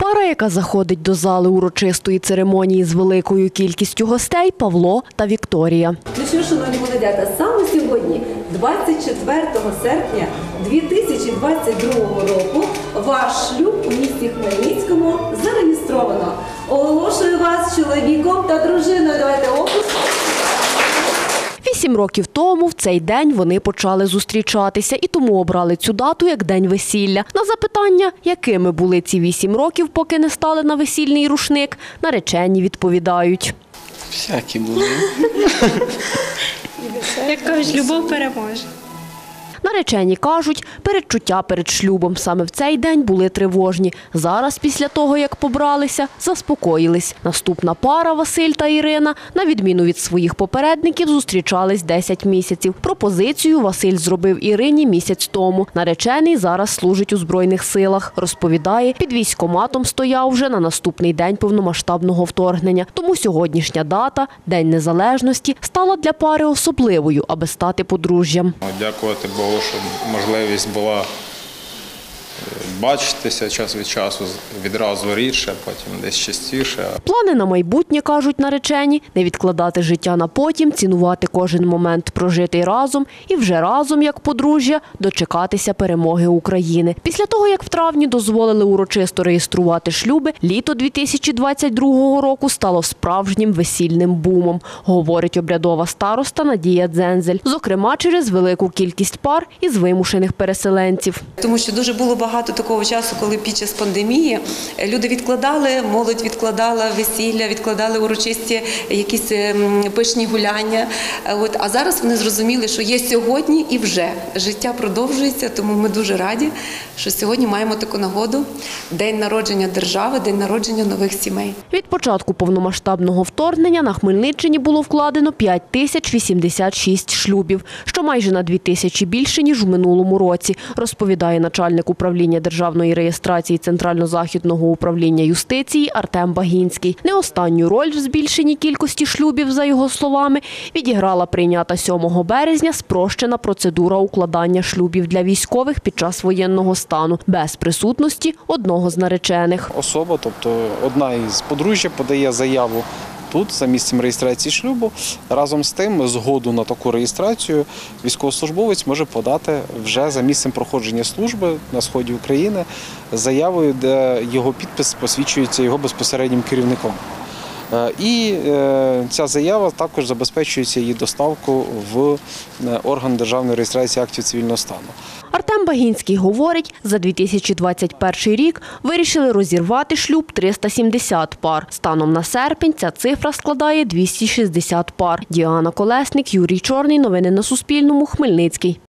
Пара, яка заходить до зали урочистої церемонії з великою кількістю гостей – Павло та Вікторія. Ну що, шановні молодята, саме сьогодні, 24 серпня 2022 року, ваш шлюб у місті Хмельницькому зареєстровано. Оголошую вас чоловіком та дружиною. Давайте оплески. 8 років тому в цей день вони почали зустрічатися і тому обрали цю дату як день весілля. На запитання, якими були ці 8 років, поки не стали на весільний рушник, наречені відповідають. Всякі були. Як кажуть, любов переможе. Наречені кажуть, передчуття перед шлюбом саме в цей день були тривожні. Зараз, після того, як побралися, заспокоїлись. Наступна пара, Василь та Ірина, на відміну від своїх попередників, зустрічались 10 місяців. Пропозицію Василь зробив Ірині місяць тому. Наречений зараз служить у Збройних силах. Розповідає, під військкоматом стояв вже на наступний день повномасштабного вторгнення. Тому сьогоднішня дата, День Незалежності, стала для пари особливою, аби стати подружжям. Дякувати Богу, що можливість була бачитися час від часу, відразу рідше, потім десь частіше. Плани на майбутнє, кажуть наречені, не відкладати життя на потім, цінувати кожен момент прожитий разом і вже разом, як подружжя, дочекатися перемоги України. Після того, як в травні дозволили урочисто реєструвати шлюби, літо 2022 року стало справжнім весільним бумом, говорить обрядова староста Надія Дзензель. Зокрема, через велику кількість пар із вимушених переселенців. Тому що дуже було багато такого часу, коли під час пандемії люди відкладали, молодь відкладала весілля, відкладали урочисті якісь пишні гуляння. А зараз вони зрозуміли, що є сьогодні і вже. Життя продовжується, тому ми дуже раді, що сьогодні маємо таку нагоду. День народження держави, день народження нових сімей. Від початку повномасштабного вторгнення на Хмельниччині було вкладено 5086 шлюбів, що майже на 2000 більше, ніж у минулому році, розповідає начальник управління державної реєстрації Центрально-Західного управління юстиції Артем Багінський. Не останню роль в збільшенні кількості шлюбів, за його словами, відіграла прийнята 7 березня спрощена процедура укладання шлюбів для військових під час воєнного стану, без присутності одного з наречених. Особа, тобто одна із подружжя, подає заяву тут, за місцем реєстрації шлюбу. Разом з тим, згоду на таку реєстрацію військовослужбовець може подати вже за місцем проходження служби на сході України заявою, де його підпис посвідчується його безпосереднім керівником. І ця заява також забезпечується її доставку в орган державної реєстрації актів цивільного стану. Артем Багінський говорить, за 2021 рік вирішили розірвати шлюб 370 пар. Станом на серпень ця цифра складає 260 пар. Діана Колесник, Юрій Чорний. Новини на Суспільному. Хмельницький.